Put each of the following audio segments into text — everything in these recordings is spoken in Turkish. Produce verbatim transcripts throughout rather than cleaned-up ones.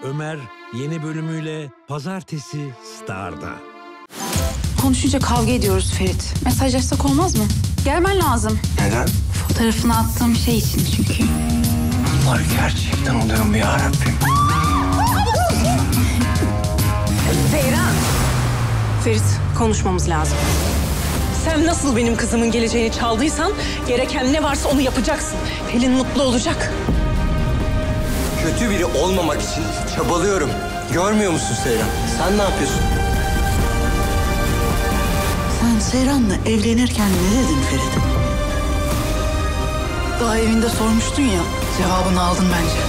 Ömer yeni bölümüyle Pazartesi Star'da. Konuşunca kavga ediyoruz Ferit. Mesajlaşsak olmaz mı? Gelmen lazım. Neden? Fotoğrafını attığım şey için çünkü. Bunlar gerçekten oluyor mu yarabbim? Seyran! Ferit, konuşmamız lazım. Sen nasıl benim kızımın geleceğini çaldıysan, gereken ne varsa onu yapacaksın. Pelin mutlu olacak. Kötü biri olmamak için çabalıyorum. Görmüyor musun Seyran? Sen ne yapıyorsun? Sen Seyran'la evlenirken ne dedin Ferit? Daha evinde sormuştun ya, cevabını aldın bence.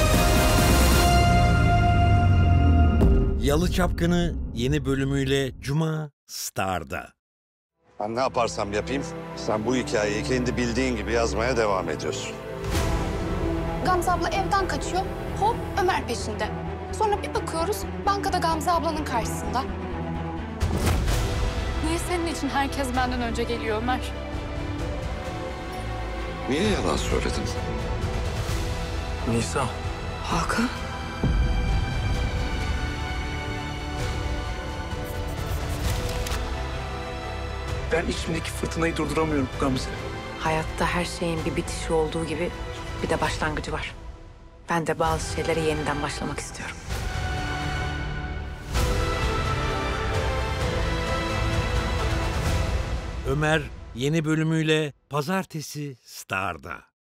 Yalı Çapkını yeni bölümüyle Cuma Star'da. Ben ne yaparsam yapayım, sen bu hikayeyi kendi bildiğin gibi yazmaya devam ediyorsun. Gamze abla evden kaçıyor. Hop Ömer peşinde. Sonra bir bakıyoruz bankada Gamze ablanın karşısında. Niye senin için herkes benden önce geliyor Ömer? Niye yalan söyledin? Nisa. Hakan? Ben içimdeki fırtınayı durduramıyorum Gamze. Hayatta her şeyin bir bitişi olduğu gibi bir de başlangıcı var. Ben de bazı şeylere yeniden başlamak istiyorum. Ömer yeni bölümüyle Pazartesi Star'da.